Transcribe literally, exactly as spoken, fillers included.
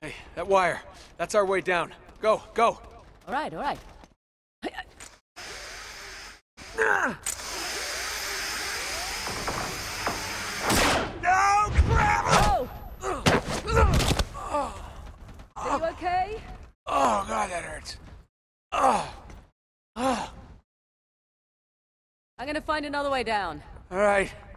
Hey, that wire. That's our way down. Go, go. All right, all right. No, crap! Oh! Are you okay? Oh, God, that hurts. Oh. Oh. I'm gonna find another way down. All right.